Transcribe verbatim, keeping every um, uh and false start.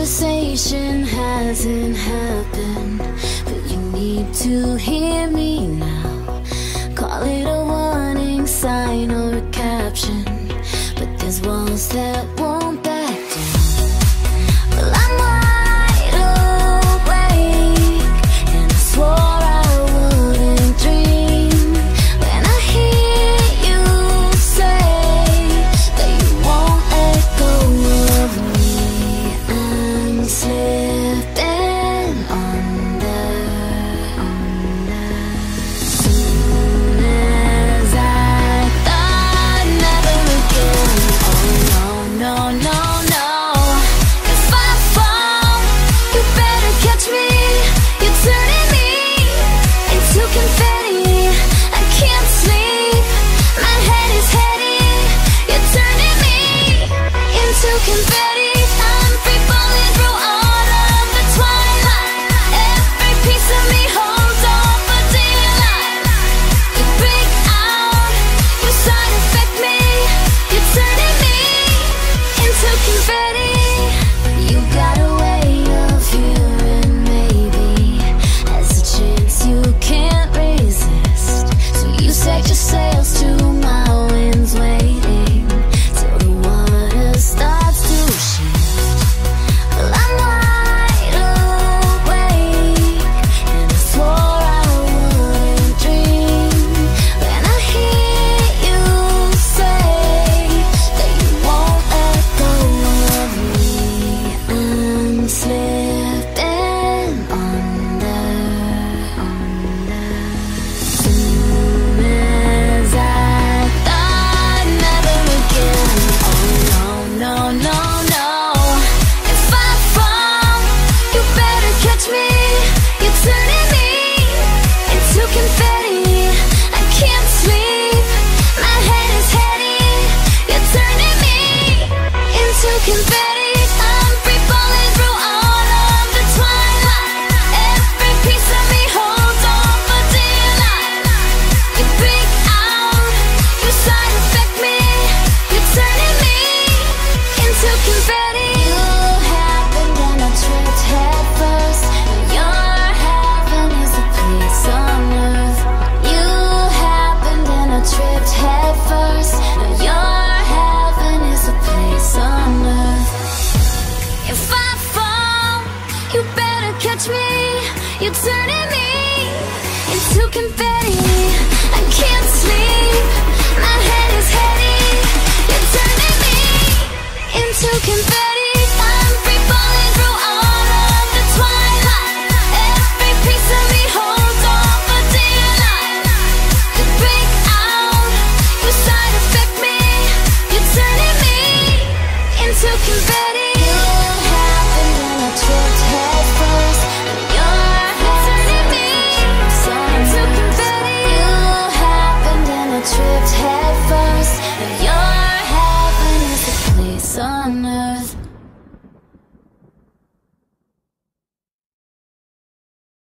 conversation hasn't happened, but you need to hear me now. Call it a warning sign or a caption, but there's walls that won't back down. Well, I'm wide awake, and I swore I wouldn't dream when I hear you say that you won't let go of me. I'm slipping under, under. Soon as I thought never again. Oh no, no, no, no. If I fall, you better catch me. You're turning me into confetti. I can't sleep, my head is heady. You're turning me into confetti.